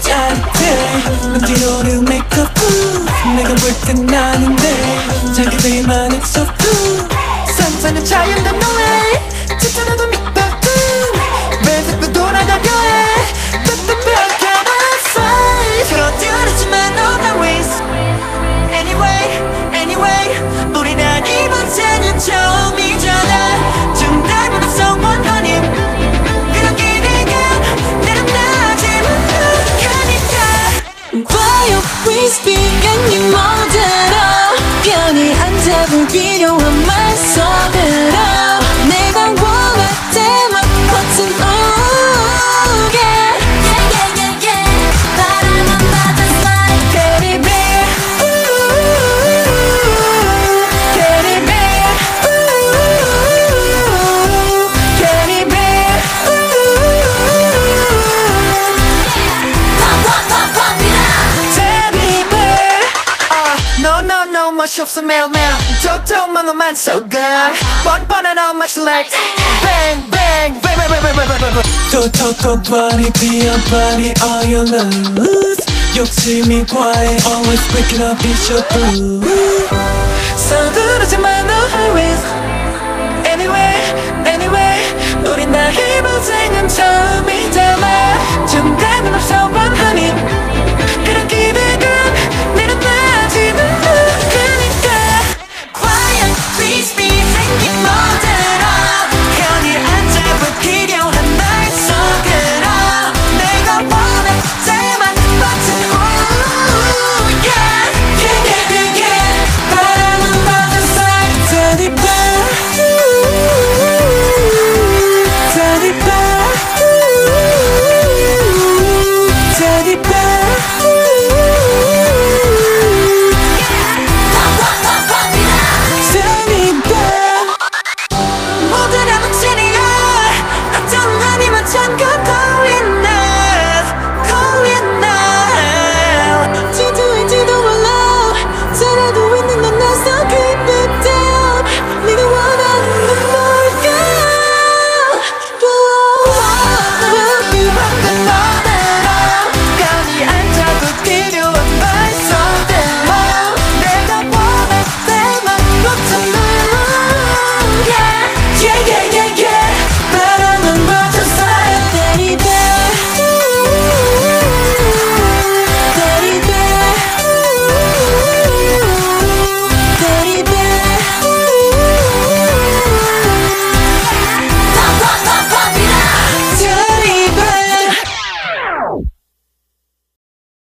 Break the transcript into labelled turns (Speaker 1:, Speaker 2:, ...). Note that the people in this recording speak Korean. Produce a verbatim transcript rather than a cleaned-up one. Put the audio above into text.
Speaker 1: 짜릿해 넌 뒤로는 메이크업 내가 볼 땐 나는데 자기들만 익숙해 산산은 자연감 노래 칭찬해도 밑밥도 왜 자꾸 돌아가려 해 답답하게 나 들어들었지만 넌 always Anyway, anyway 우리는 이번째는 처음이잖아 좀 닮은 someone honey 그렇게 내가 내려놔지 못하니까
Speaker 2: 봐요 we speak and you 모델로 편히 앉아볼 필요한 말 속으로 내가 원할 때만 버튼 oh yeah yeah yeah yeah yeah 바람만 받아 smile teddy bear ooh teddy bear ooh teddy bear ooh pop pop pop pop it up
Speaker 1: teddy bear uh, no no no 맛이 없어 매일 매일 톡톡만 너만 so good 뻔뻔한 all my select bang bang bang bang bang bang bang bang 톡톡톡 body be your body all your love 욕심이 과해 always break it up it's your boo 서두르지만 너 always Anyway anyway 우린 나 이번 생은 처음이